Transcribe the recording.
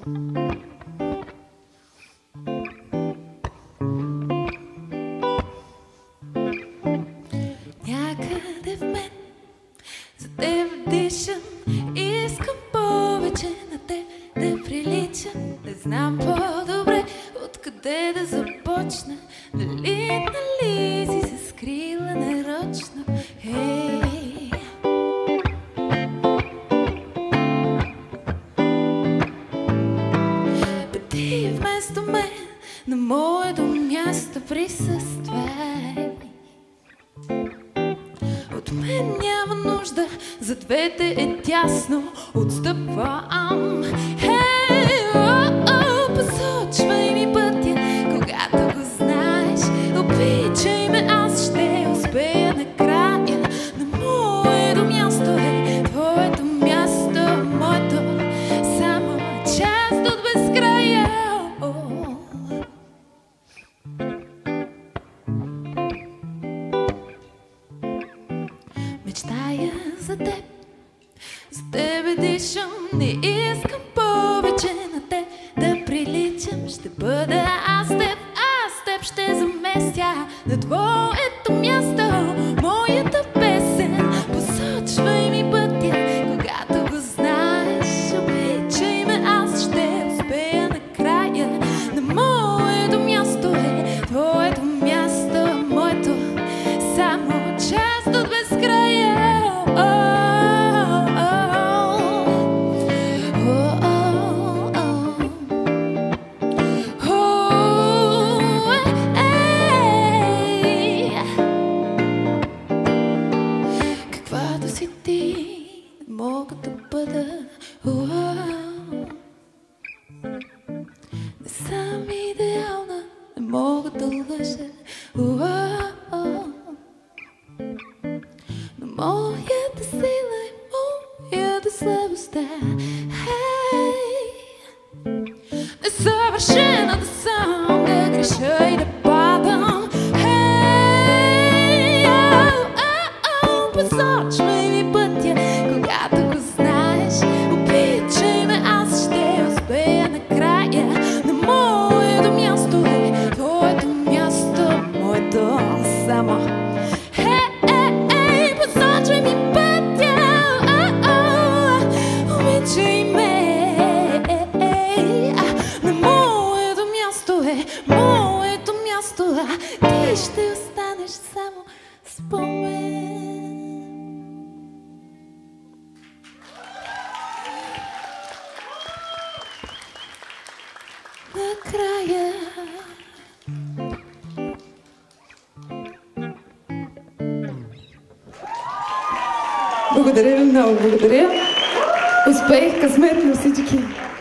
Някъде в мен за теб дишам, искам повече на теб да приличам. Не знам по-добре откъде да започна. Нали си се скрила нарочно? Хей, ти вместо мен на моето място присъствай. От мен няма нужда, за двете е тясно, отстъпвам. Хей, посочвай ми пътя, когато го знаеш. Обичай ме, аз ще успея накрая. На моето място е твоето място, моето само част от безкрая. Мечтая за теб, за тебе дишам, не искам повече на теб да приличам. Ще бъда аз теб ще заместя на твоето място, моята песен. Посочвай ми пътя, когато го знаеш. Обичай ме, аз ще успея накрая. На моето място е твоето място, моето само част от безкрая. Каквато си ти, не мога да бъда. Не съм идеална, не мога да лъжа. Но моята сила е моята слабостта. Несъвършена да съм, да греша и да падам. Посочвай ми пътя, когато го знаеш. Обичай ме, аз ще успея накрая. На моето място е твоето място, моето само. Посочвай ми пътя, обичай ме. На моето място е моето място, ти ще останеш само спомен. Накрая. Благодаря ви много, благодаря. Успех, късмет на всички.